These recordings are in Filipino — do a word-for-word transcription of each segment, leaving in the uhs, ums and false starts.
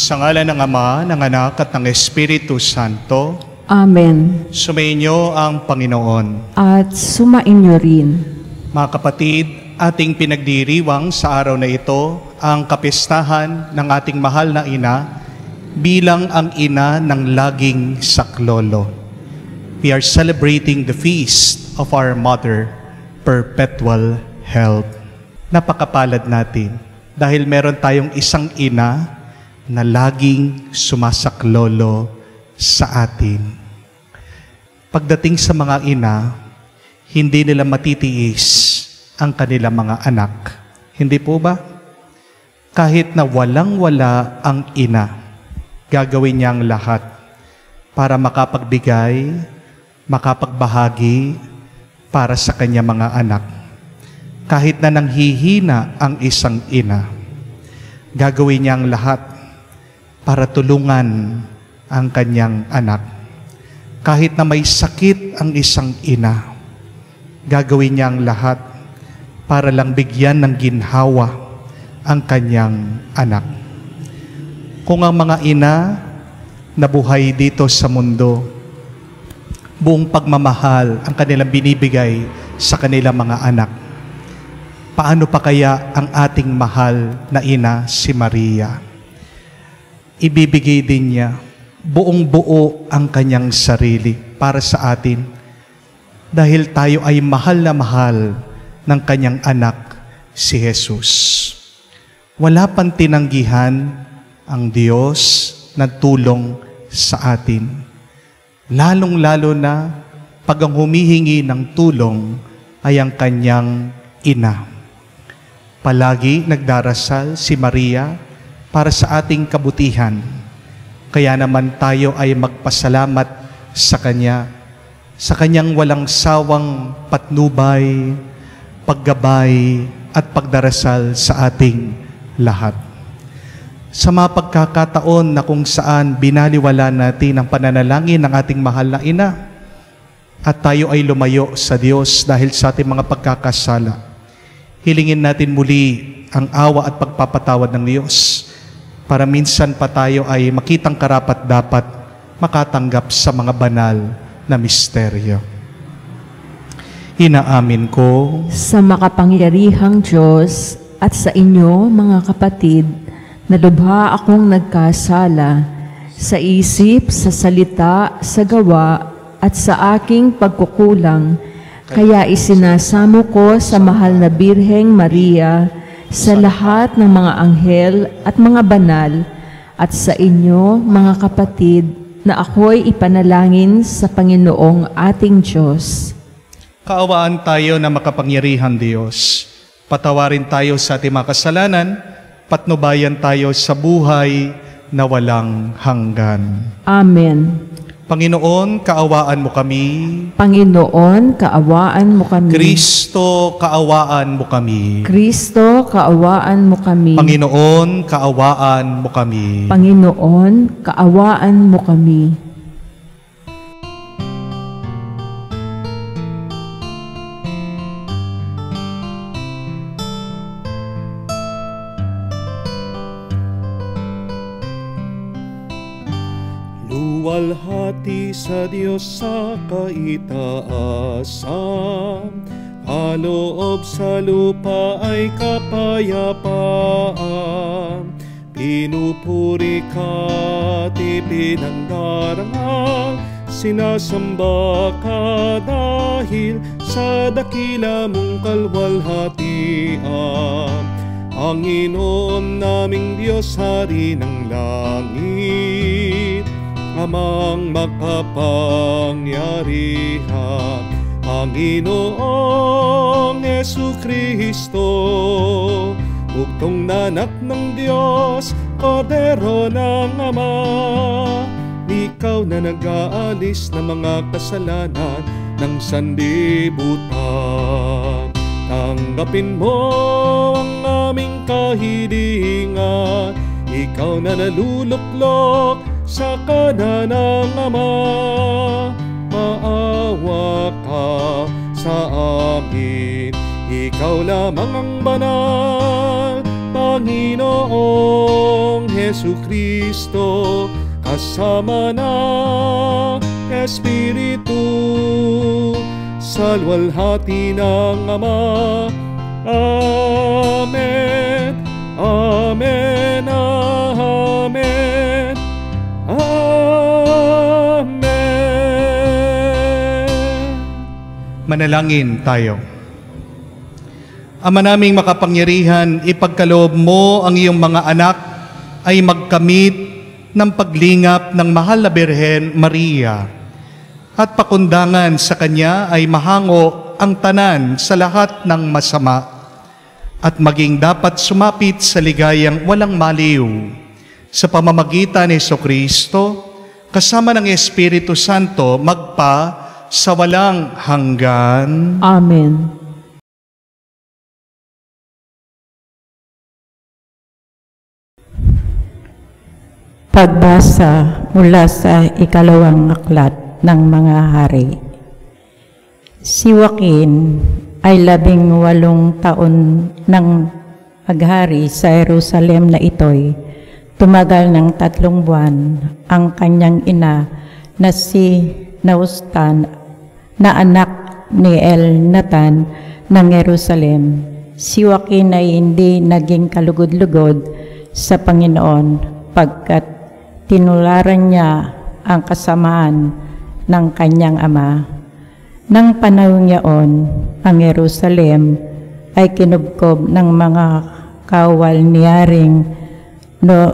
Sa ngalan ng Ama, ng Anak at ng Espiritu Santo. Amen. Sumainyo ang Panginoon. At sumainyo rin. Mga kapatid, ating pinagdiriwang sa araw na ito ang kapistahan ng ating mahal na ina bilang ang ina ng laging saklolo. We are celebrating the feast of our Mother, Perpetual Health. Napakapalad natin dahil meron tayong isang ina na laging sumasaklolo sa atin. Pagdating sa mga ina, hindi nila matitiis ang kanilang mga anak. Hindi po ba? Kahit na walang-wala ang ina, gagawin niya ang lahat para makapagbigay, makapagbahagi para sa kanya mga anak. Kahit na nanghihina ang isang ina, gagawin niya ang lahat para tulungan ang kanyang anak. Kahit na may sakit ang isang ina, gagawin niya ang lahat para lang bigyan ng ginhawa ang kanyang anak. Kung ang mga ina na buhay dito sa mundo, buong pagmamahal ang kanilang binibigay sa kanilang mga anak, paano pa kaya ang ating mahal na ina si Maria? Ibibigay din niya buong buo ang kanyang sarili para sa atin dahil tayo ay mahal na mahal ng kanyang anak si Jesus. Wala pang tinanggihan ang Diyos na tulong sa atin. Lalong-lalo na pag ang humihingi ng tulong ay ang kanyang ina. Palagi nagdarasal si Maria para sa ating kabutihan. Kaya naman tayo ay magpasalamat sa Kanya, sa Kanyang walang sawang patnubay, paggabay at pagdarasal sa ating lahat. Sa mga pagkakataon na kung saan binaliwala natin ang pananalangin ng ating mahal na ina at tayo ay lumayo sa Diyos dahil sa ating mga pagkakasala, hilingin natin muli ang awa at pagpapatawad ng Diyos para minsan pa tayo ay makitang karapat-dapat makatanggap sa mga banal na misteryo. Inaamin ko Sa makapangyarihang Diyos at sa inyo, mga kapatid, na lubha akong nagkasala sa isip, sa salita, sa gawa, at sa aking pagkukulang. Kaya isinasamo ko sa mahal na Birheng Maria, sa lahat ng mga anghel at mga banal, at sa inyo, mga kapatid, na ako'y ipanalangin sa Panginoong ating Diyos. kaawaan tayo na makapangyarihan Diyos. Patawarin tayo sa ating mga kasalanan, patnubayan tayo sa buhay na walang hanggan. Amen. Panginoon, kaawaan mo kami. Panginoon, kaawaan mo kami. Kristo, kaawaan mo kami. Kristo, kaawaan mo kami. Panginoon, kaawaan mo kami. Panginoon, kaawaan mo kami. Luwalhati sa Diyos sa kaitaasan, kaloob sa lupa ay kapayapaan. Pinupuri ka, ipinandarangal, sinasamba ka dahil sa dakila mong kalwalhatian. Panginoon naming Diyos, Hari ng langit, Amang makapangyarihan, Panginoong Jesucristo, bugtong na anak ng Diyos, Kordero ng Ama. Ikaw na nag-aalis ng mga kasalanan ng sanlibutan. Tanggapin mo ang aming kahilingan, ikaw na naluluklok sa kanan ng Ama. Maawa ka sa amin, ikaw lamang ang banal, Panginoong Hesukristo, kasama ng Espiritu, sa luwalhati ng Ama. Amen. Amen. Amen. Amen. Manalangin tayo. Ama naming makapangyarihan, ipagkaloob mo ang iyong mga anak ay magkamit ng paglingap ng mahal na Birhen Maria, at pakundangan sa kanya ay mahango ang tanan sa lahat ng masama, at maging dapat sumapit sa ligayang walang maliw sa pamamagitan ni Jesucristo, kasama ng Espiritu Santo, magpa sa walang hanggan. Amen. Pagbasa mula sa ikalawang aklat ng mga hari. Si Joaquin ay labing walong taon nang maghari sa Jerusalem na ito'y tumagal ng tatlong buwan. Ang kanyang ina na si Naustan, na anak ni Elnatan ng Jerusalem. Si Joaquin ay hindi naging kalugod-lugod sa Panginoon pagkat tinularan niya ang kasamaan ng kanyang ama. Nang panahon niyaon, ang Jerusalem ay kinubkob ng mga kawal ni Haring no,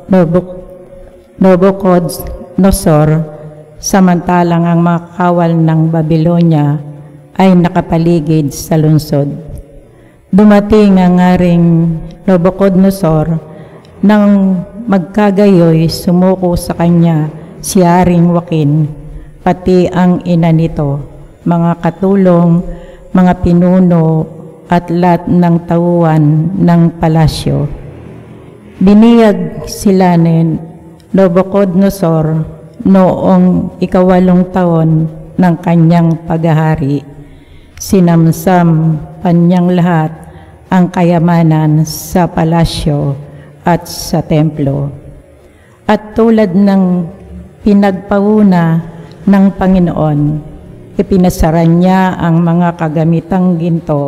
Nabucodonosor, samantalang ang mga kawal ng Babylonia ay nakapaligid sa lungsod. Dumating ang Haring Nabucodonosor nang magkagayoy, sumuko sa kanya si Haring Joaquin, pati ang ina nito, mga katulong, mga pinuno at lahat ng tauhan ng palasyo. Biniyag sila ni Nabucodonosor noong ikawalong taon ng kanyang paghahari. Sinamsam kanyang lahat ang kayamanan sa palasyo at sa templo. At tulad ng pinagpauna ng Panginoon, ipinasara niya ang mga kagamitang ginto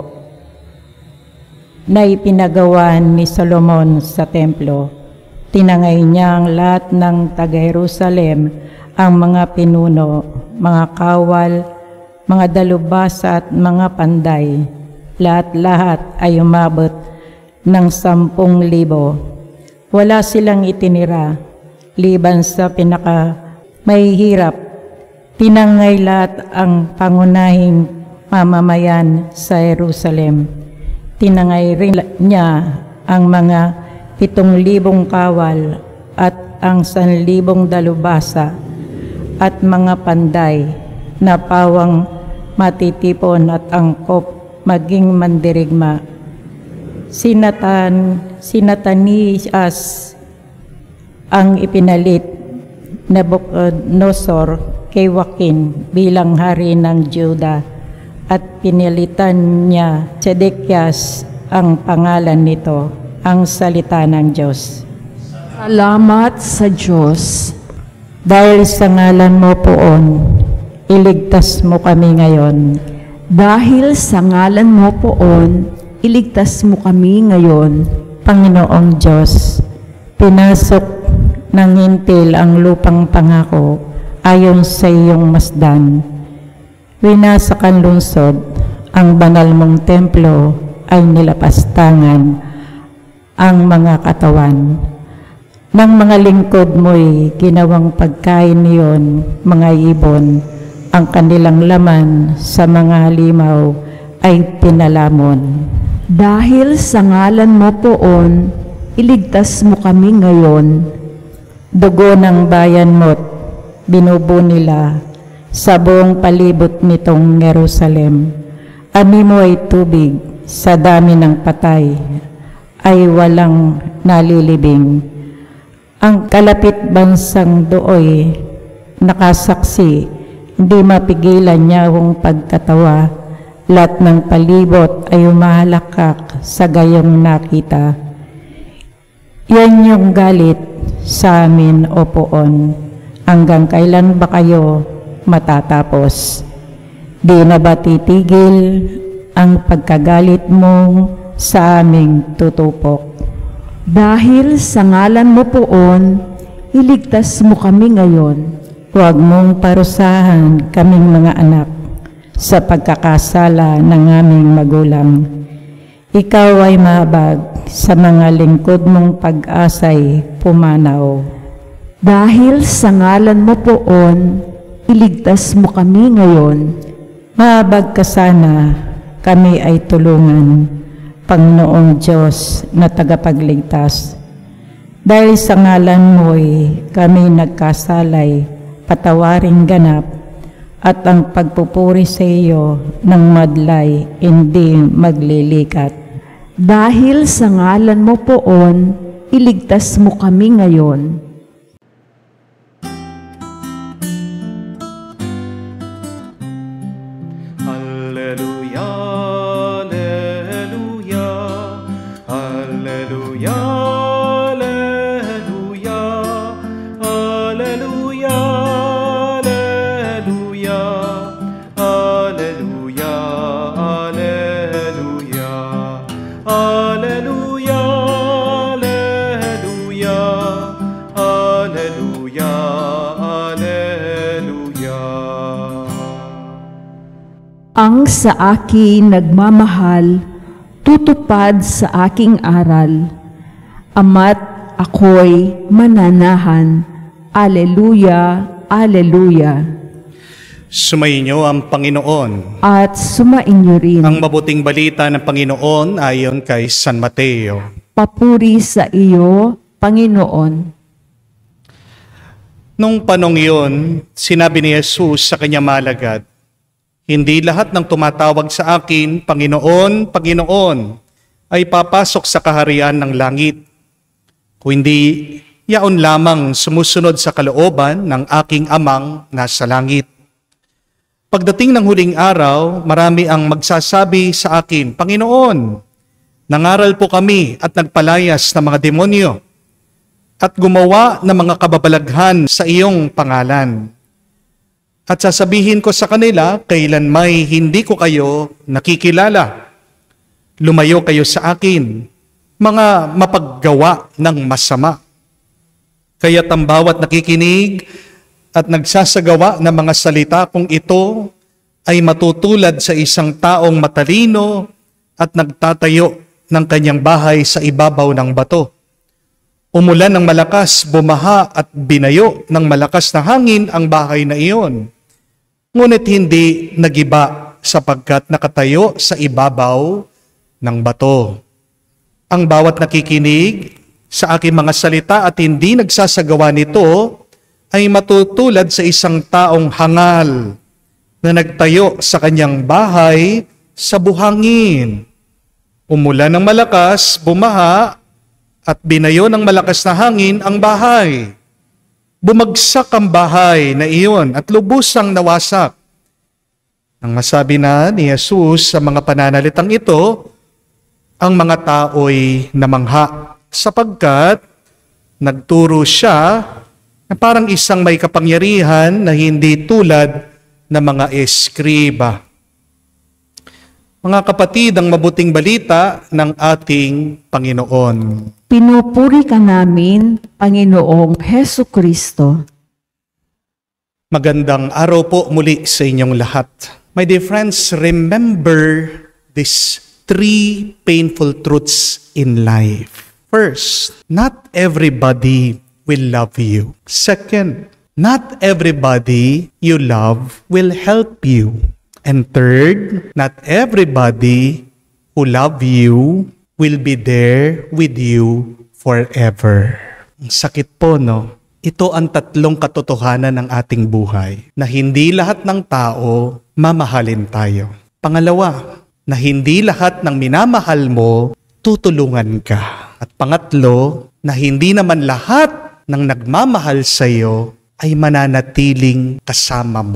na ipinagawa ni Solomon sa templo. Tinangay niya ang lahat ng taga-Jerusalem, ang mga pinuno, mga kawal, mga dalubhasa at mga panday. Lahat-lahat ay umabot ng sampung libo. Wala silang itinira, liban sa pinaka mahihirap. Tinangay lahat ang pangunahing mamamayan sa Jerusalem. Tinangay rin niya ang mga pitong libong kawal at ang sanlibong dalubhasa at mga panday na pawang matitipon at angkop maging mandirigma. Sinatan, sinatanias ang ipinalit na Nabucodonosor kay Joaquin bilang hari ng Juda, at pinilitan niya Sedekias ang pangalan nito, ang salita ng Diyos. Salamat sa Diyos. Dahil sa ngalan mo poon, iligtas mo kami ngayon. Dahil sa ngalan mo poon, iligtas mo kami ngayon. Panginoong Diyos, pinasok ng hintil ang lupang pangako ayon sa iyong masdan. Winasak ang lungsod, ang banal mong templo ay nilapastangan ang mga katawan. Nang mga lingkod mo'y ginawang pagkain niyon, mga ibon, ang kanilang laman sa mga halimaw ay pinalamon. Dahil sa ngalan mo poon, iligtas mo kami ngayon. Dugo ng bayan mo't binubo nila sa buong palibot nitong Jerusalem. Ani mo ay tubig, sa dami ng patay ay walang nalilibing. Ang kalapit bansang dooy nakasaksi, hindi mapigilan niya ang pagkatawa. Lahat ng palibot ay umahalakak sa gayong nakita. Yan yung galit sa amin o poon. Hanggang kailan ba kayo matatapos? Di na ba titigil ang pagkagalit mo sa aming tutupok? Dahil sa ngalan mo poon, iligtas mo kami ngayon. Huwag mong parusahan kaming mga anak sa pagkakasala ng aming magulang. Ikaw ay mahabag sa mga lingkod mong pag-asay pumanaw. Dahil sa ngalan mo poon, iligtas mo kami ngayon. Mahabag ka sana, kami ay tulungan, Panginoong Diyos na tagapagligtas. Dahil sa ngalan mo'y kami nagkasalay, patawaring ganap, at ang pagpupuri sa iyo ng madlay hindi maglilikat. Dahil sa ngalan mo poon, iligtas mo kami ngayon. Alleluia, alleluia, alleluia, alleluia, alleluia, alleluia, alleluia, alleluia, alleluia, alleluia, alleluia, alleluia. Ang sa akin nagmamahal, tutupad sa aking aral. Ama't ako'y mananahan. Aleluya, aleluya. Sumainyo ang Panginoon. At sumainyo rin. Ang mabuting balita ng Panginoon ayon kay San Mateo. Papuri sa iyo, Panginoon. Nung panong iyon, sinabi ni Jesus sa kanyang malagad, "Hindi lahat ng tumatawag sa akin, Panginoon, Panginoon, ay papasok sa kaharian ng langit, kundi yaon lamang sumusunod sa kalooban ng aking amang nasa langit. Pagdating ng huling araw, marami ang magsasabi sa akin, Panginoon, nangaral po kami at nagpalayas ng mga demonyo at gumawa ng mga kababalaghan sa iyong pangalan. At sasabihin ko sa kanila, kailan may hindi ko kayo nakikilala. Lumayo kayo sa akin, mga mapaggawa ng masama. Kaya't ang bawat nakikinig at nagsasagawa ng mga salita kung ito ay matutulad sa isang taong matalino at nagtatayo ng kanyang bahay sa ibabaw ng bato. Umulan ng malakas, bumaha at binayo ng malakas na hangin ang bahay na iyon. Ngunit hindi nagiba sapagkat nakatayo sa ibabaw ng bato. Ang bawat nakikinig sa aking mga salita at hindi nagsasagawa nito ay matutulad sa isang taong hangal na nagtayo sa kanyang bahay sa buhangin. Umulan ng malakas, bumaha, at binayo ng malakas na hangin ang bahay. Bumagsak ang bahay na iyon at lubusang nawasak. Nang masabi na ni Jesus sa mga pananalitang ito, ang mga tao'y namangha sapagkat nagturo siya na parang isang may kapangyarihan na hindi tulad ng mga eskriba. Mga kapatid, ang mabuting balita ng ating Panginoon. Pinupuri ka namin, Panginoong Hesu Kristo. Magandang araw po muli sa inyong lahat. My dear friends, remember these three painful truths in life. First, not everybody will love you. Second, not everybody you love will help you. And third, not everybody who love you will be there with you forever. Ang sakit po, no? Ito ang tatlong katotohanan ng ating buhay, na hindi lahat ng tao mamahalin tayo. Pangalawa, na hindi lahat ng minamahal mo, tutulungan ka. At pangatlo, na hindi naman lahat ng nagmamahal sa iyo ay mananatiling kasama mo.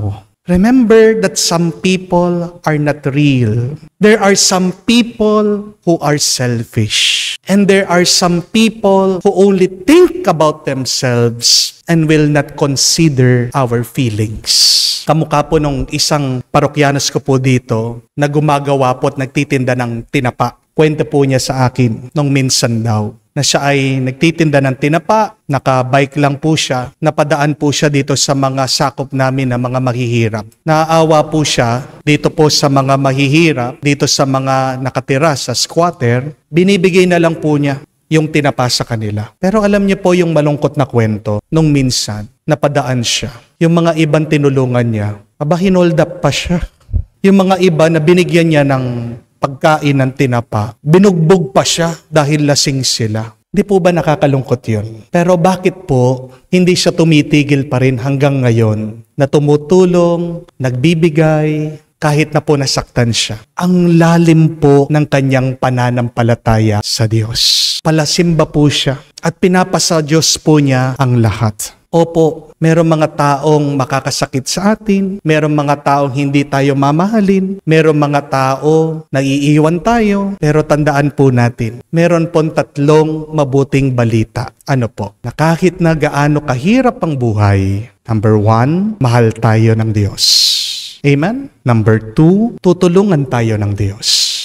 Remember that some people are not real. There are some people who are selfish. And there are some people who only think about themselves and will not consider our feelings. Kamukha po nung isang parokyanos ko po dito na gumagawa po at nagtitinda ng tinapa. Kwento po niya sa akin nung minsan daw na siya ay nagtitinda ng tinapa, naka-bike lang po siya, napadaan po siya dito sa mga sakop namin na mga mahihirap. Naaawa po siya dito po sa mga mahihirap, dito sa mga nakatira sa squatter, binibigay na lang po niya yung tinapa sa kanila. Pero alam niyo po yung malungkot na kwento, nung minsan, napadaan siya. Yung mga ibang tinulungan niya, aba hinold up pa siya. Yung mga iba na binigyan niya ng pagkain ng tinapa, binugbog pa siya dahil lasing sila. Di po ba nakakalungkot yun? Pero bakit po hindi siya tumitigil pa rin hanggang ngayon na tumutulong, nagbibigay, kahit na po nasaktan siya? Ang lalim po ng kanyang pananampalataya sa Diyos. Palasimba po siya at pinapasa Diyos po niya ang lahat. Opo, merong mga taong makakasakit sa atin, merong mga taong hindi tayo mamahalin, merong mga tao na iiwan tayo, pero tandaan po natin, meron pong tatlong mabuting balita. Ano po? Na kahit na gaano kahirap ang buhay, number one, mahal tayo ng Diyos. Amen? Number two, tutulungan tayo ng Diyos.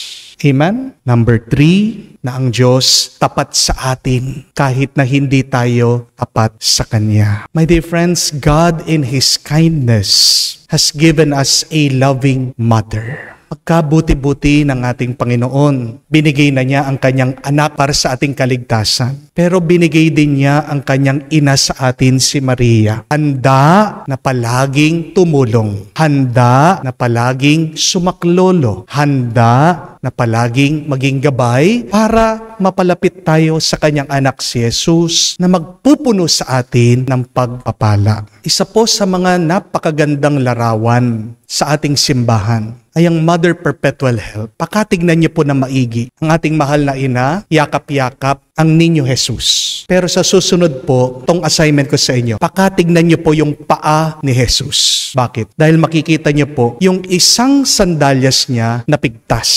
Amen? Number three, na ang Diyos tapat sa atin kahit na hindi tayo tapat sa Kanya. My dear friends, God in His kindness has given us a loving mother. Pagkabuti-buti ng ating Panginoon, binigay na niya ang kanyang anak para sa ating kaligtasan. Pero binigay din niya ang kanyang ina sa atin, si Maria. Handa na palaging tumulong. Handa na palaging sumaklolo. Handa na palaging maging gabay para mapalapit tayo sa kanyang anak si Jesus na magpupuno sa atin ng pagpapala. Isa po sa mga napakagandang larawan sa ating simbahan ay ang Mother Perpetual Help. Pakatignan niyo po na maigi ang ating mahal na ina, yakap-yakap ang Niño Jesus. Pero sa susunod po, tong assignment ko sa inyo, pakatignan niyo po yung paa ni Jesus. Bakit? Dahil makikita niyo po yung isang sandalyas niya na pigtas,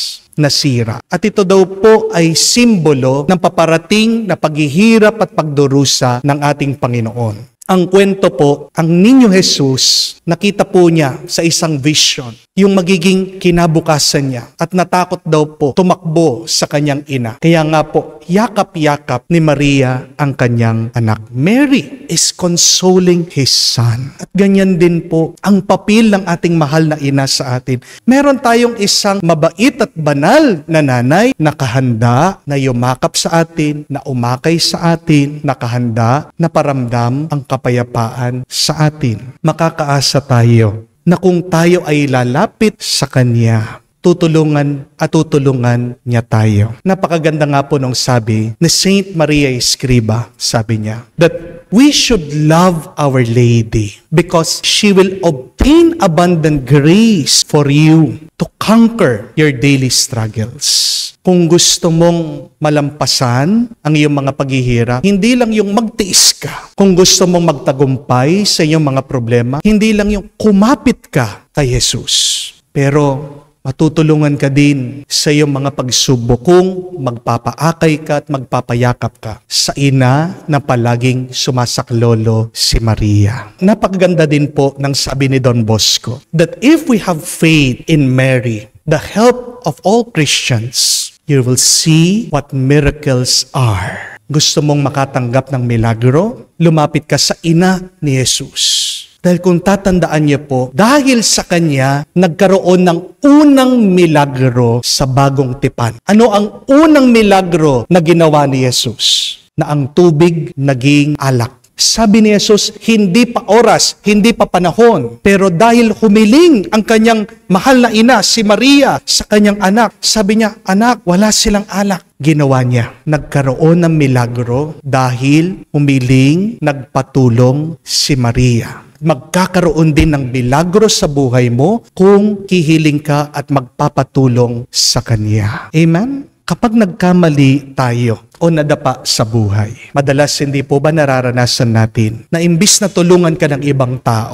nasira. At ito daw po ay simbolo ng paparating na paghihirap at pagdurusa ng ating Panginoon. Ang kwento po, ang Niño Jesus, nakita po niya sa isang vision, yung magiging kinabukasan niya. At natakot daw po, tumakbo sa kanyang ina. Kaya nga po, yakap-yakap ni Maria ang kanyang anak. Mary is consoling His Son. At ganyan din po, ang papel ng ating mahal na ina sa atin. Meron tayong isang mabait at banal na nanay, nakahanda na yumakap sa atin, na umakay sa atin, nakahanda na paramdam ang kapayapaan sa atin. Makakaasa tayo na kung tayo ay lalapit sa Kanya, tutulungan at tutulungan niya tayo. Napakaganda nga po nung sabi ni Saint Maria Escriba, sabi niya, that we should love Our Lady because she will obtain abundant grace for you to conquer your daily struggles. Kung gusto mong malampasan ang iyong mga paghihirap, hindi lang yung magtiis ka. Kung gusto mong magtagumpay sa iyong mga problema, hindi lang yung kumapit ka kay Jesus. Pero matutulungan ka din sa iyong mga pagsubok kung magpapaakay ka at magpapayakap ka sa ina na palaging sumasaklolo, si Maria. Napakaganda din po ng sabi ni Don Bosco that if we have faith in Mary, the help of all Christians, you will see what miracles are. Gusto mong makatanggap ng milagro? Lumapit ka sa ina ni Jesus. Dahil kung tatandaan niyo po, dahil sa Kanya, nagkaroon ng unang milagro sa bagong tipan. Ano ang unang milagro na ginawa ni Jesus? Na ang tubig naging alak. Sabi ni Jesus, hindi pa oras, hindi pa panahon. Pero dahil humiling ang kanyang mahal na ina, si Maria, sa kanyang anak, sabi niya, anak, wala silang alak. Ginawa niya, nagkaroon ng milagro dahil humiling, nagpatulong si Maria. Magkakaroon din ng milagro sa buhay mo kung kihiling ka at magpapatulong sa Kanya. Amen? Kapag nagkamali tayo o nadapa sa buhay, madalas hindi po ba nararanasan natin na imbis na tulungan ka ng ibang tao,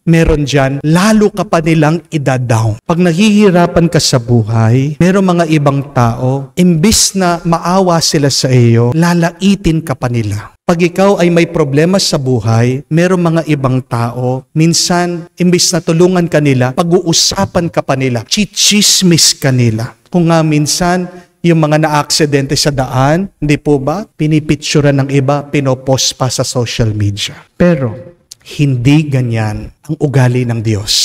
meron dyan, lalo ka pa nilang idadown. Pag nahihirapan ka sa buhay, meron mga ibang tao, imbis na maawa sila sa iyo, lalaitin ka pa nila. Pag ikaw ay may problema sa buhay, meron mga ibang tao, minsan, imbis na tulungan ka nila, pag-uusapan ka pa nila, chichismis ka nila. Kung nga minsan, yung mga na-aksidente sa daan, hindi po ba? Pinipicturean ng iba, pinopost pa sa social media. Pero, hindi ganyan ang ugali ng Diyos.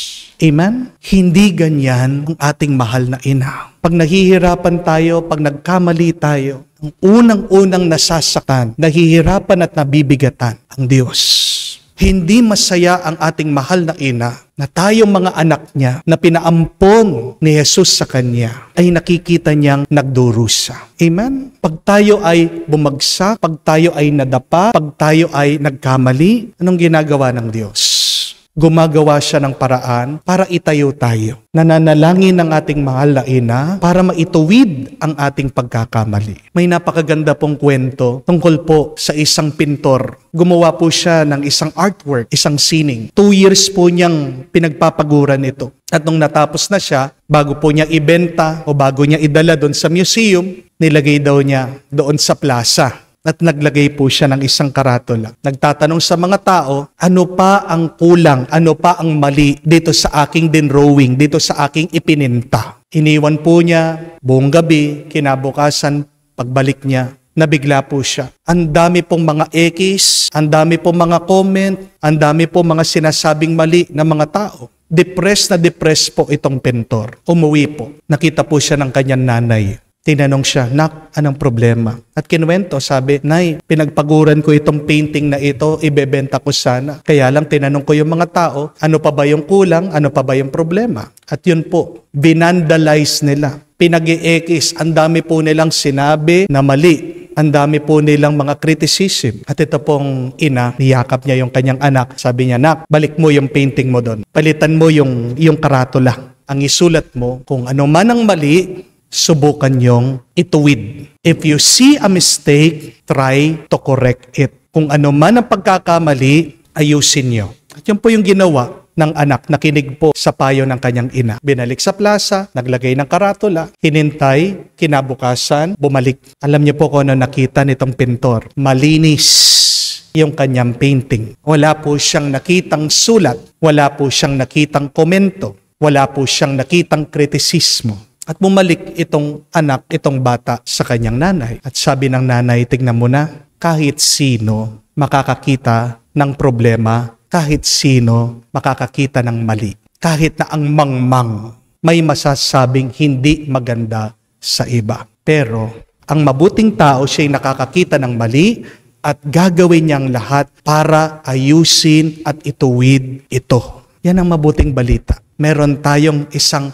Amen? Hindi ganyan ang ating mahal na ina. Pag nahihirapan tayo, pag nagkamali tayo, ang unang-unang nasasaktan, nahihirapan at nabibigatan ang Diyos. Hindi masaya ang ating mahal na ina na tayong mga anak niya na pinaampon ni Jesus sa kanya ay nakikita niyang nagdurusa. Amen? Pag tayo ay bumagsak, pag tayo ay nadapa, pag tayo ay nagkamali, anong ginagawa ng Diyos? Gumagawa siya ng paraan para itayo tayo. Nananalangin ng ating mahal na ina para maituwid ang ating pagkakamali. May napakaganda pong kwento tungkol po sa isang pintor. Gumawa po siya ng isang artwork, isang sining. Two years po niyang pinagpapaguran ito. At nung natapos na siya, bago po niya ibenta o bago niya idala doon sa museum, nilagay daw niya doon sa plaza. At naglagay po siya ng isang karatula. Nagtatanong sa mga tao, ano pa ang kulang, ano pa ang mali dito sa aking dinrowing, dito sa aking ipininta. Iniwan po niya, buong gabi, kinabukasan, pagbalik niya, nabigla po siya. Ang dami pong mga ekis, ang dami pong mga comment, ang dami pong mga sinasabing mali ng mga tao. Depressed na depressed po itong pintor. Umuwi po. Nakita po siya ng kanyang nanay. Tinanong siya, "Nak, anong problema?" At kinuwento, sabi, "Nay, pinagpaguran ko itong painting na ito, ibebenta ko sana. Kaya lang tinanong ko yung mga tao, ano pa ba yung kulang, ano pa ba yung problema?" At yun po, binandalize nila. Pinag-i-ekis, ang dami po nilang sinabi na mali. Ang dami po nilang mga criticism. At ito pong ina, niyakap niya yung kanyang anak. Sabi niya, "Nak, balik mo yung painting mo doon. Palitan mo yung, yung karatula. Ang isulat mo, kung ano man ang mali, subukan niyong ituwid. If you see a mistake, try to correct it. Kung ano man ang pagkakamali, ayusin niyo." At yun po yung ginawa ng anak, nakinig po sa payo ng kanyang ina. Binalik sa plaza, naglagay ng karatula, hinintay, kinabukasan, bumalik. Alam niyo po kung ano nakita nitong pintor. Malinis yung kanyang painting. Wala po siyang nakitang sulat, wala po siyang nakitang komento, wala po siyang nakitang kritisismo. At bumalik itong anak, itong bata sa kanyang nanay. At sabi ng nanay, "Tignan mo na, kahit sino makakakita ng problema, kahit sino makakakita ng mali. Kahit na ang mangmang may masasabing hindi maganda sa iba. Pero ang mabuting tao siya'y nakakakita ng mali at gagawin niyang lahat para ayusin at ituwid ito." Yan ang mabuting balita. Meron tayong isang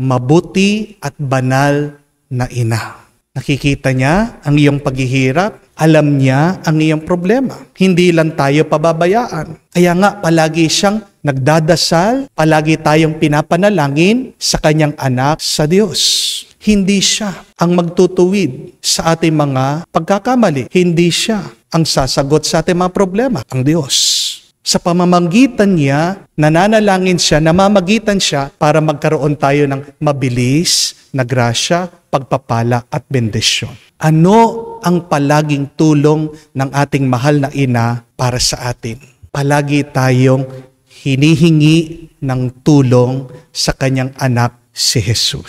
mabuti at banal na ina. Nakikita niya ang iyong paghihirap, alam niya ang iyong problema. Hindi lang tayo pababayaan. Kaya nga palagi siyang nagdadasal, palagi tayong pinapanalangin sa kanyang anak sa Diyos. Hindi siya ang magtutuwid sa ating mga pagkakamali. Hindi siya ang sasagot sa ating mga problema, ang Diyos. Sa pamamagitan niya, nananalangin siya, namamagitan siya para magkaroon tayo ng mabilis na grasya, pagpapala at bendisyon. Ano ang palaging tulong ng ating mahal na ina para sa atin? Palagi tayong hinihingi ng tulong sa kanyang anak si Jesus.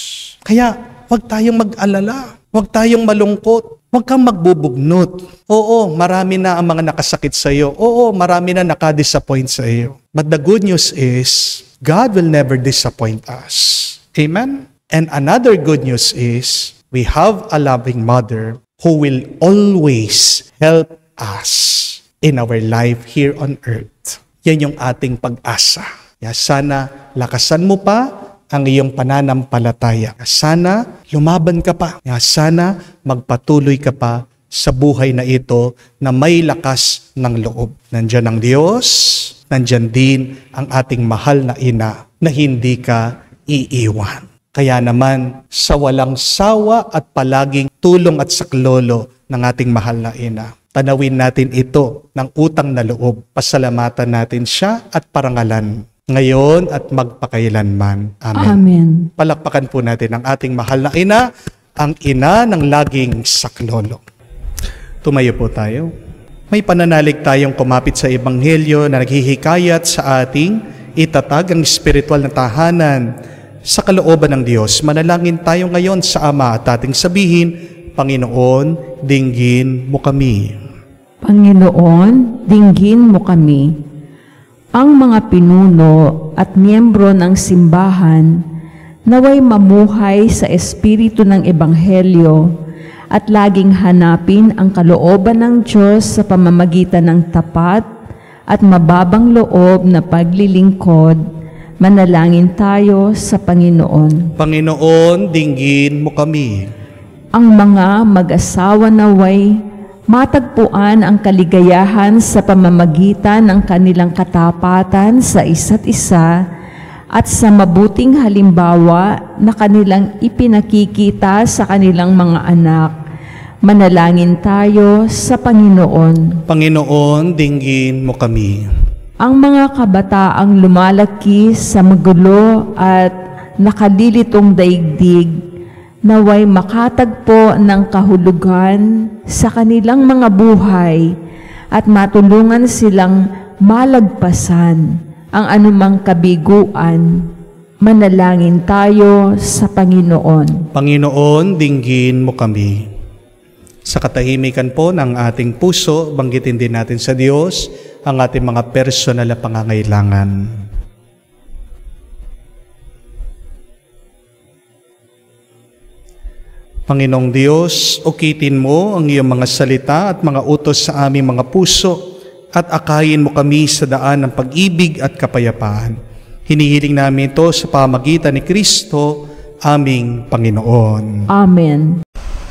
Kaya huwag tayong mag-alala, huwag tayong malungkot. Huwag kang magbubugnot. Oo, marami na ang mga nakasakit sa iyo. Oo, marami na nakadisappoint sa iyo. But the good news is, God will never disappoint us. Amen? And another good news is, we have a loving mother who will always help us in our life here on earth. Yan yung ating pag-asa. Ya, sana lakasan mo pa ang iyong pananampalataya. Sana lumaban ka pa. Sana magpatuloy ka pa sa buhay na ito na may lakas ng loob. Nandiyan ang Diyos, nandiyan din ang ating mahal na ina na hindi ka iiwan. Kaya naman, sa walang sawa at palaging tulong at saklolo ng ating mahal na ina, Tanawin natin ito ng utang na loob. Pasalamatan natin siya at parangalan ngayon at magpakailanman. Amen. Amen. Palakpakan po natin ang ating mahal na ina, ang ina ng laging saklolo. Tumayo po tayo. May pananalig tayong kumapit sa Ebanghelyo na naghihikayat sa ating itatag ang espiritual na tahanan sa kalooban ng Diyos. Manalangin tayo ngayon sa Ama at ating sabihin, Panginoon, dinggin mo kami. Panginoon, dinggin mo kami. Ang mga pinuno at miyembro ng simbahan naway mamuhay sa espiritu ng Ebanghelyo at laging hanapin ang kalooban ng Diyos sa pamamagitan ng tapat at mababang loob na paglilingkod. Manalangin tayo sa Panginoon. Panginoon, dinggin mo kami. Ang mga mag-asawa naway matagpuan ang kaligayahan sa pamamagitan ng kanilang katapatan sa isa't isa at sa mabuting halimbawa na kanilang ipinakikita sa kanilang mga anak. Manalangin tayo sa Panginoon. Panginoon, dinggin mo kami. Ang mga kabataang lumalaki sa magulo at nakalilitong daigdig, naway makatagpo ng kahulugan sa kanilang mga buhay at matulungan silang malagpasan ang anumang kabiguan. Manalangin tayo sa Panginoon. Panginoon, dinggin mo kami. Sa katahimikan po ng ating puso, banggitin din natin sa Diyos ang ating mga personal na pangangailangan. Panginoong Diyos, ukitin mo ang iyong mga salita at mga utos sa aming mga puso at akayin mo kami sa daan ng pag-ibig at kapayapaan. Hinihiling namin ito sa pamagitan ni Kristo, aming Panginoon. Amen.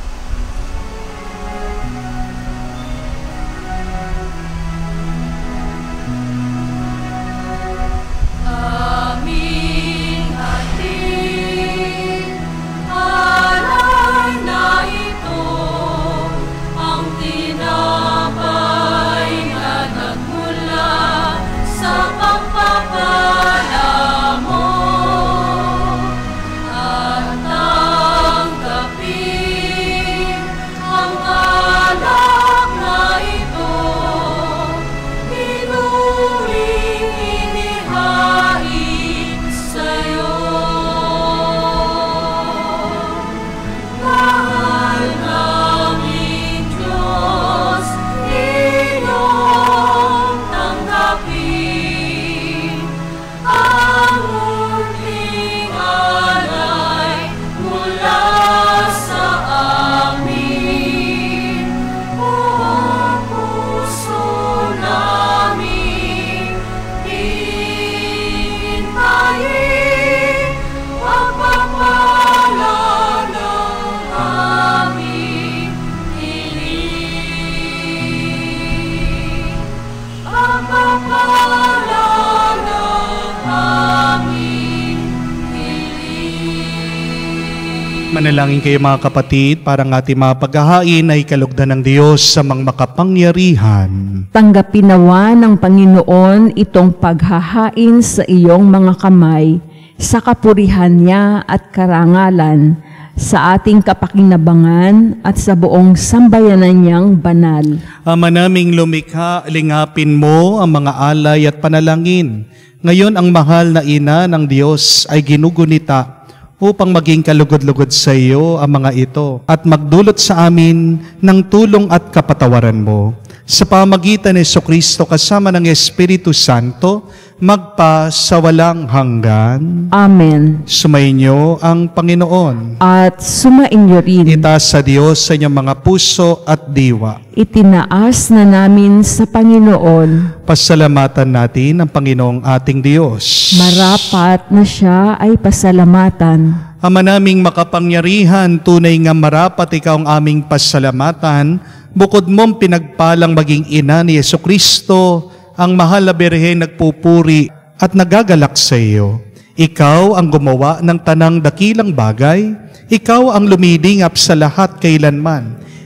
Manalangin kayo mga kapatid, para ng ating mga paghahain ay kalugdan ng Diyos sa mga makapangyarihan. Tanggapin nawa ng Panginoon itong paghahain sa iyong mga kamay, sa kapurihan niya at karangalan, sa ating kapakinabangan at sa buong sambayanan niyang banal. Ama naming lumikha, lingapin mo ang mga alay at panalangin. Ngayon ang mahal na ina ng Diyos ay ginugunita upang maging kalugod-lugod sa iyo ang mga ito at magdulot sa amin ng tulong at kapatawaran mo. Sa pamagitan ni Jesucristo kasama ng Espiritu Santo, magpa sa walang hanggan. Amen. Sumainyo ang Panginoon. At sumainyo rin. Itaas sa Diyos sa inyong mga puso at diwa. Itinaas na namin sa Panginoon. Pasalamatan natin ang Panginoong ating Diyos. Marapat na siya ay pasalamatan. Ama naming makapangyarihan, tunay nga marapat ikaw ang aming pasalamatan, bukod mong pinagpalang maging ina ni Jesucristo, ang mahal na Birhen nagpupuri at nagagalak sa iyo. Ikaw ang gumawa ng tanang dakilang bagay, ikaw ang lumilingap sa lahat kailanman.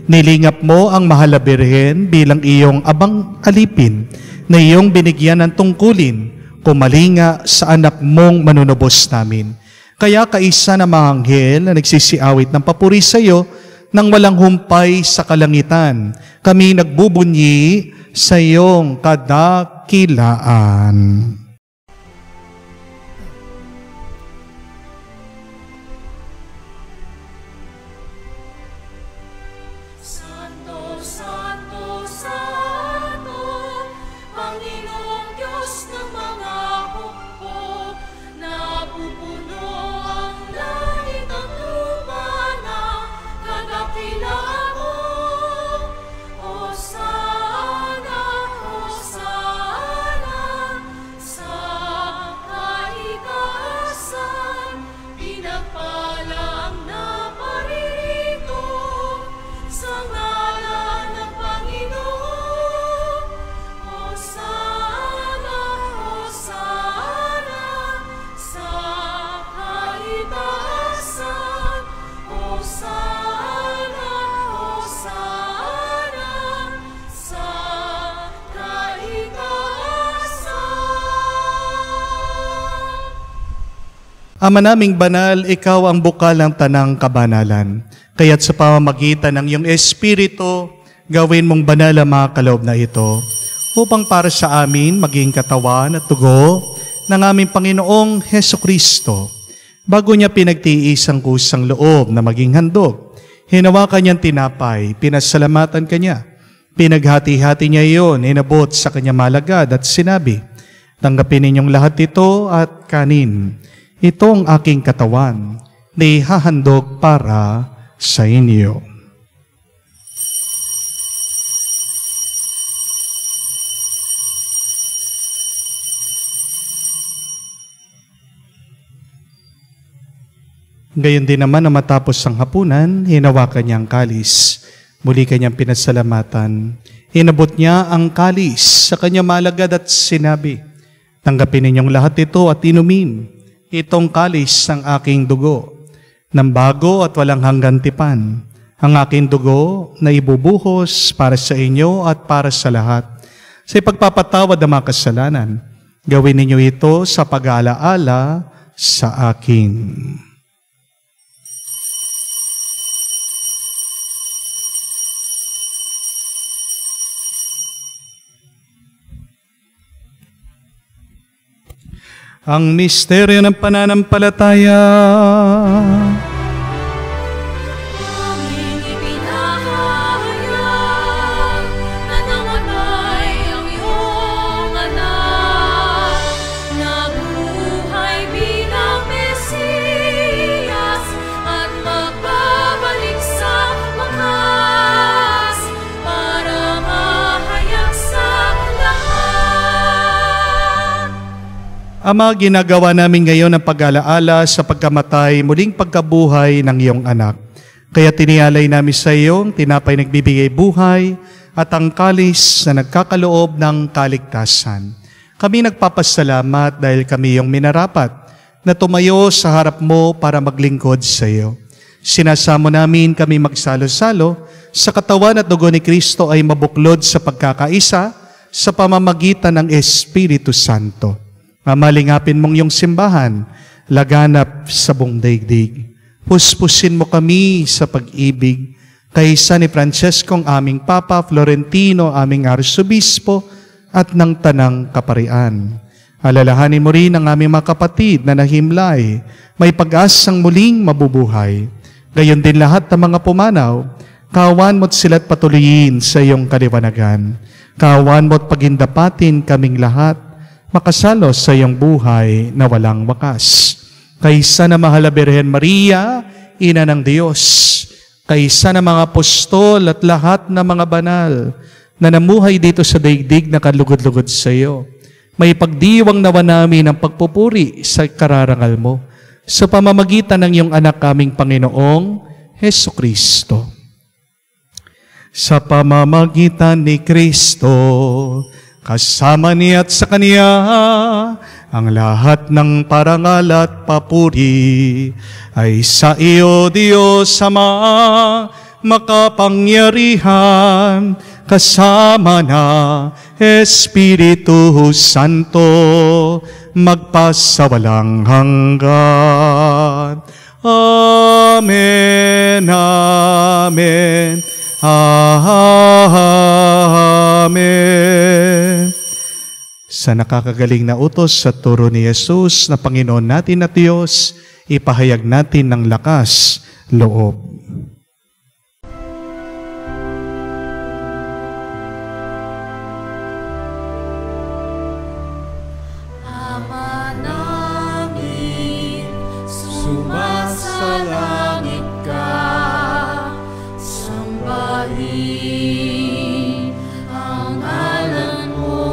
Nilingap mo ang mahal na Birhen bilang iyong abang alipin na iyong binigyan ng tungkulin, kumalinga sa anak mong manunubos namin. Kaya kaisa ng mga anghel na nagsisiawit ng papuri sa iyo nang walang humpay sa kalangitan, kami nagbubunyi sa iyong kadakilaan. Santo, Santo, Santo, Panginoong Diyos ng mga hukbo, napupuno ang langit at lupa ng kadakilaan mo. Hosana, Hosana, sa kaitaasan, pinagpala ang naparirito sa ngalan ng Panginoon. Hosana, Hosana, sa kaitaasan. Hosana, Hosana, sa kaitaasan. Ama naming banal, ikaw ang bukal ng tanang kabanalan. Kaya't sa pamamagitan ng iyong Espiritu, gawin mong banal ang mga kaloob na ito, upang para sa amin maging katawan at dugo ng aming Panginoong Heso Kristo. Bago niya pinagtiis ang kusang loob na maging handog, hinawakan niyang tinapay, pinasalamatan kanya. Pinaghati-hati niya iyon, inabot sa kanya malagad at sinabi, tanggapin ninyong lahat ito at kanin. Ito ang aking katawan, na ihahandog para sa inyo. Gayon din naman na matapos ang hapunan, hinawakan niya ang kalis. Muli kanyang pinasalamatan. Inabot niya ang kalis sa kanya malagad at sinabi, tanggapin ninyong lahat ito at inumin. Itong kalis ng aking dugo, ng bago at walang hanggang tipan. Ang aking dugo na ibubuhos para sa inyo at para sa lahat. Sa ipagpapatawad ng mga kasalanan, gawin ninyo ito sa pag-aalaala sa akin. Ang misteryo ng pananampalataya. Aming ipinahayag na namatay ang iyong anak, nabuhay bilang Mesiyas at magbabalik sa wakas para mahayag sa lahat. Ama, ginagawa namin ngayon ang pag-alaala sa pagkamatay, muling pagkabuhay ng iyong anak. Kaya tinialay namin sa iyo ang tinapay nagbibigay buhay at ang kalis na nagkakaloob ng kaligtasan. Kami nagpapasalamat dahil kami iyong minarapat na tumayo sa harap mo para maglingkod sa iyo. Sinasamo namin kami magsalo-salo sa katawan at dugo ni Kristo ay mabuklod sa pagkakaisa sa pamamagitan ng Espiritu Santo. Mamalingapin mong iyong simbahan, laganap sa buong daigdig. Puspusin mo kami sa pag-ibig, kaysa ni Francesco ang aming Papa, Florentino aming Arsobispo, at ng Tanang Kaparian. Alalahanin mo rin ang aming mga kapatid na nahimlay, may pag-asang muling mabubuhay. Gayon din lahat ng mga pumanaw, kawan mo't sila't patuloyin sa iyong kaliwanagan. Kawan mo't pagindapatin kaming lahat, makasalo sa iyong buhay na walang wakas. Kaysa na mahal na Birhen Maria, Ina ng Diyos, kaysa na mga apostol at lahat ng mga banal na namuhay dito sa daigdig na kalugod-lugod sa iyo, may pagdiwang nawa namin ang pagpupuri sa kararangal mo sa pamamagitan ng iyong anak kaming Panginoong Heso Kristo. Sa pamamagitan ni Kristo, kasama niya at sa Kaniya, ang lahat ng parangal at papuri ay sa iyo, Diyos Ama, makapangyarihan, kasama na Espiritu Santo, magpasawalang hanggan. Amen, amen, amen. Sa nakakagaling na utos sa turo ni Jesus na Panginoon natin at Diyos, ipahayag natin ng lakas loob. Ama namin, sumasalangit ka, sambahin ang ngalan mo,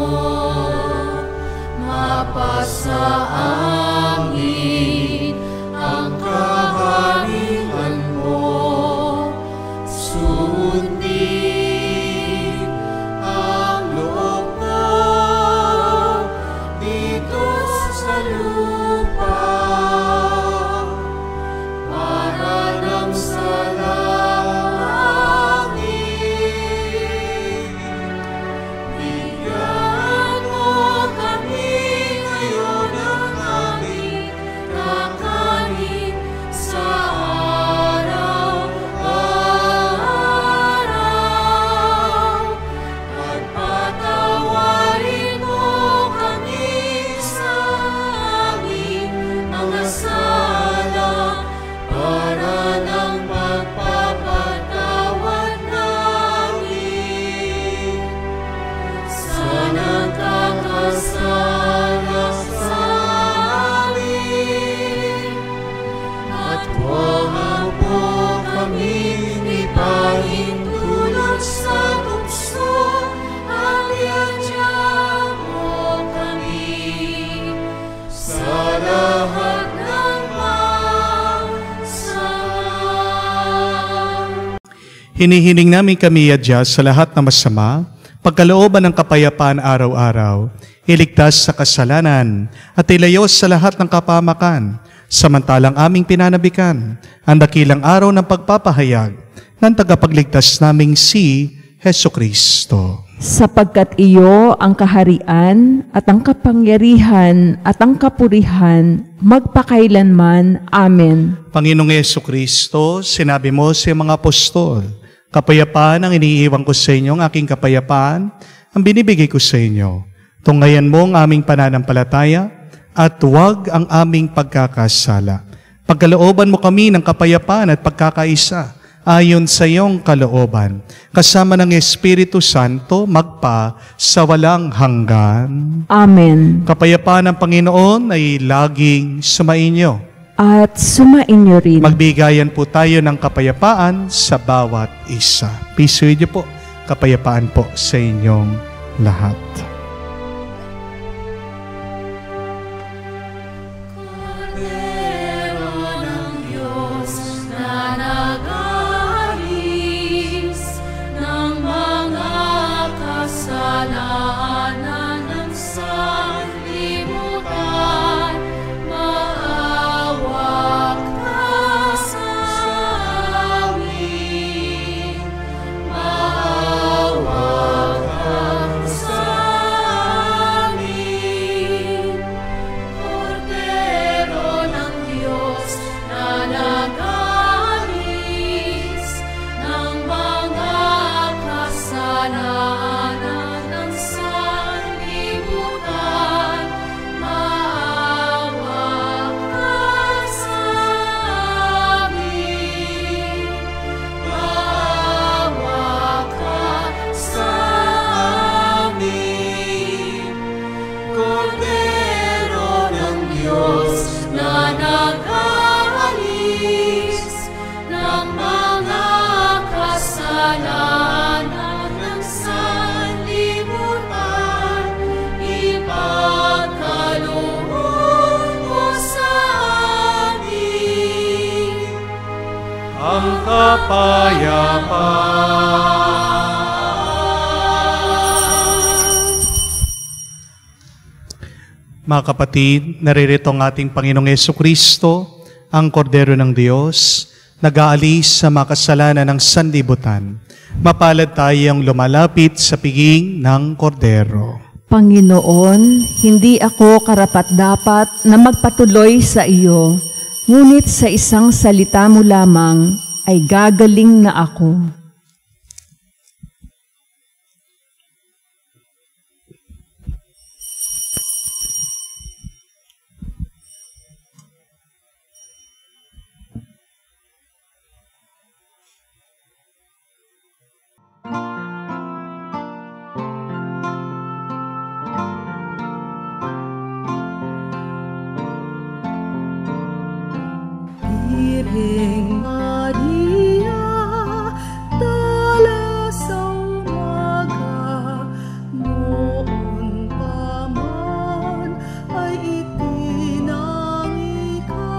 mapasa amin ang kaharian mo, sundin ang loob mo dito sa lupa, para lang sa langit. Bigyan mo kami ngayon ng aming kakanin sa araw-araw, at patawarin mo kami sa aming mga sala, para ng pagpapatawad namin sa nagkakasala sa amin. At huwag mo kaming ipahintulot sa tukso, at iadya mo kami sa lahat ng masama. Hinihiling namin kami adya sa lahat ng masama, pagkalooban ng kapayapaan araw-araw, iligtas sa kasalanan, at ilayo sa lahat ng kapamakan, samantalang aming pinanabikan ang dakilang araw ng pagpapahayag ng tagapagligtas naming si Hesu Kristo. Sapagkat iyo ang kaharian at ang kapangyarihan at ang kapurihan magpakailanman. Amen. Panginoong Hesu Kristo, sinabi mo sa mga apostol, kapayapaan ang iniiwan ko sa inyo, ang aking kapayapaan ang binibigay ko sa inyo. Tunghayan mo ang aming pananampalataya at huwag ang aming pagkakasala. Pagkalooban mo kami ng kapayapaan at pagkakaisa ayon sa iyong kalooban, kasama ng Espiritu Santo, magpa sa walang hanggan. Amen. Kapayapaan ng Panginoon ay laging sumainyo. At sumainyo rin. Magbigayan po tayo ng kapayapaan sa bawat isa. Peace with you po. Kapayapaan po sa inyong lahat. Kordero ng Diyos na nag-aalis ng mga kasalanan ng sanlibutan, maawa ka sa amin, maawa ka sa amin. Kordero ng Diyos na nag-aalis ng mga kasalanan ng sanlibutan, maawa ka sa amin, maawa ka sa amin. Kordero ng Diyos na nag-aalis ng mga kasalanan ng sanlibutan, ipagkaloob mo sa amin Ang kapayapaan. Mga kapatid, naririto ang ating Panginoong Yesu Kristo, ang Kordero ng Diyos, nag-aalis sa makasalanan ng sanlibutan, mapalad tayong lumalapit sa piging ng kordero. Panginoon, hindi ako karapat-dapat na magpatuloy sa iyo, ngunit sa isang salita mo lamang ay gagaling na ako. Virgen Maria, dala sa umaga, noon pa man ay itinangi ka.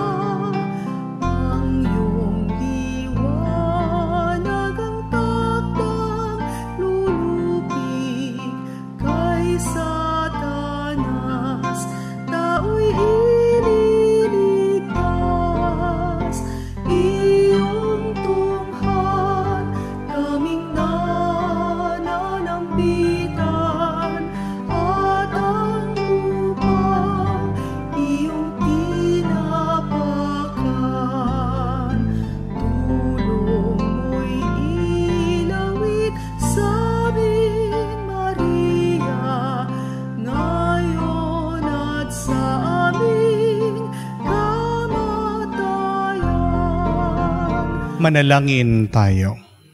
Ang iyong liwanag ang takdang lulupig kay Satanas, tao'y ililigtas. Iyong tunghan kaming nananambitan, at ang lupang iyong tinapakan. Tulong mo'y ilawit sa amin, Maria, ngayon at sa aming kamatayan. Manalangin tayo.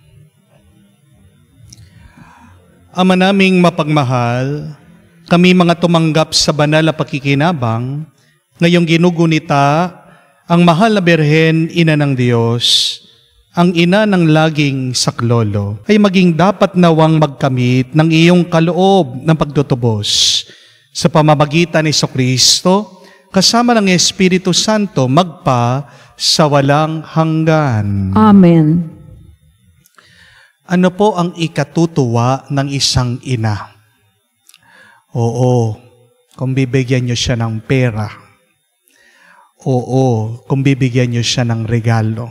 Ama naming mapagmahal, kami mga tumanggap sa banal na pakikinabang, ngayong ginugunita ang mahal na Birhen, Ina ng Diyos, ang ina ng laging saklolo, ay maging dapat nawang magkamit ng iyong kaloob ng pagtutubos sa pamamagitan ni Jesucristo, kasama ng Espiritu Santo, magpa sa walang hanggan. Amen. Ano po ang ikatutuwa ng isang ina? Oo, kung bibigyan niyo siya ng pera. Oo, kung bibigyan niyo siya ng regalo.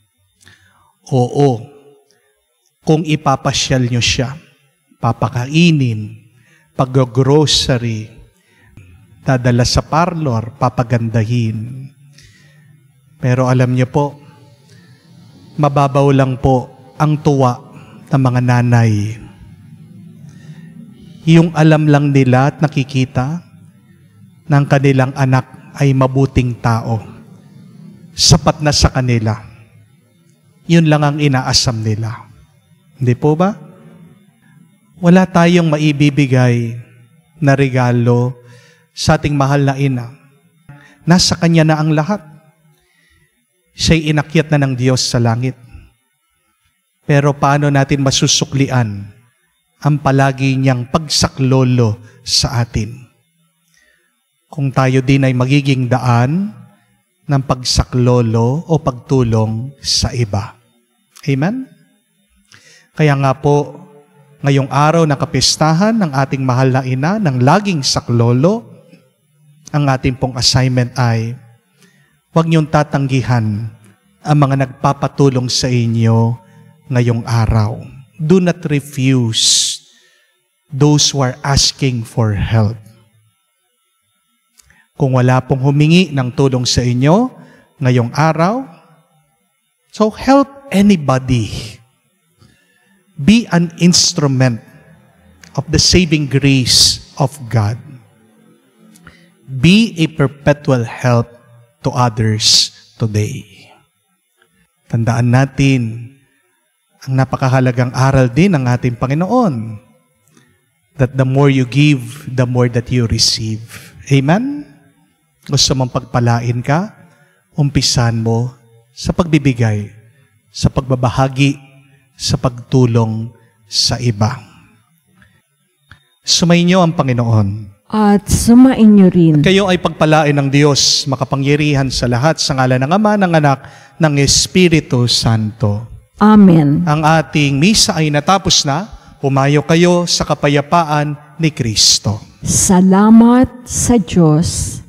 Oo, kung ipapasyal niyo siya, papakainin, pag-grocery, dadala sa parlor, papagandahin. Pero alam niyo po, mababaw lang po ang tuwa ng mga nanay. Yung alam lang nila at nakikita ng kanilang anak ay mabuting tao. Sapat na sa kanila. Yun lang ang inaasam nila. Hindi po ba? Wala tayong maibibigay na regalo sa ating mahal na ina. Nasa kanya na ang lahat. Siya'y inakyat na ng Diyos sa langit. Pero paano natin masusuklian ang palagi niyang pagsaklolo sa atin? Kung tayo din ay magiging daan ng pagsaklolo o pagtulong sa iba. Amen? Kaya nga po, ngayong araw na kapistahan ng ating mahal na ina, ng laging saklolo, ang ating pong assignment ay, huwag niyong tatanggihan ang mga nagpapatulong sa inyo ngayong araw. Do not refuse those who are asking for help. Kung wala pong humingi ng tulong sa inyo ngayong araw, so help anybody. Be an instrument of the saving grace of God. Be a perpetual help to others today. Tandaan natin ang napakahalagang aral din ng ating Panginoon, that the more you give, the more that you receive. Amen? Gusto mong pagpalain ka, umpisan mo sa pagbibigay, sa pagbabahagi, sa pagtulong sa iba. Sumainyo ang Panginoon. At sumain niyo rin. Kayo ay pagpalain ng Diyos, makapangyarihan sa lahat, sa ngalan ng Ama, ng Anak, ng Espiritu Santo. Amen. Ang ating misa ay natapos na. Pumayo kayo sa kapayapaan ni Kristo. Salamat sa Diyos.